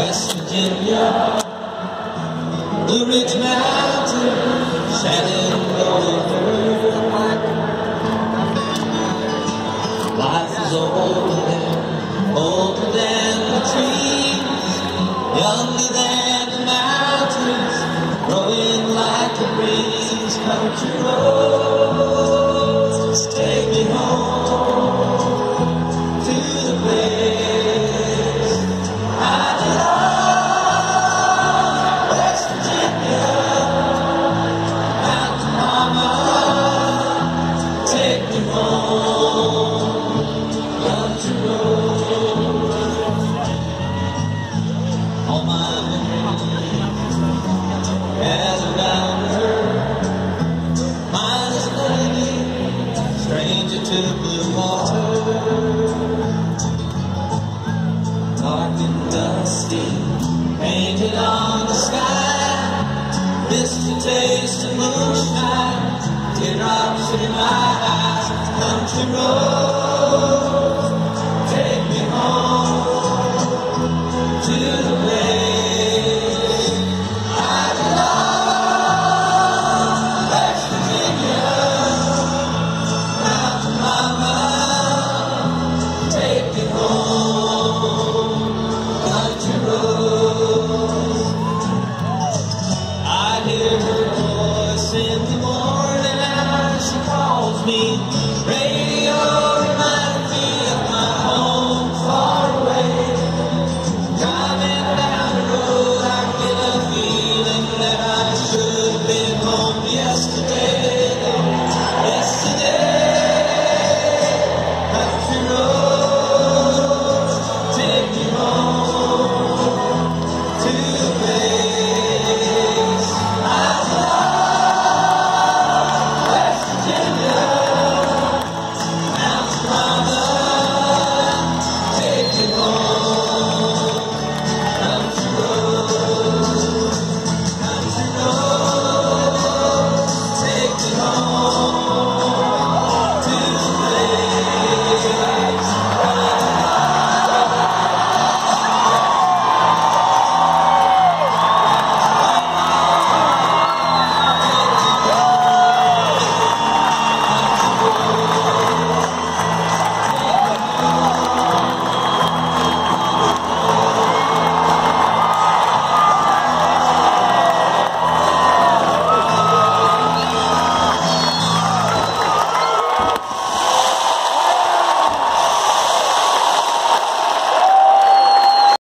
West Virginia, Blue Ridge Mountain, Shannon River. Life is older than the trees, younger than the mountains, growing like the breeze. Country roads, take me home to the place I belong. West Virginia, Mountain Mama, take me home. Country road, all my memories gather round her. Mine is a lady, stranger to blue water. Dark and dusty, painted on the sky. Missed the taste of moonshine, teardrops in my eyes. Country road,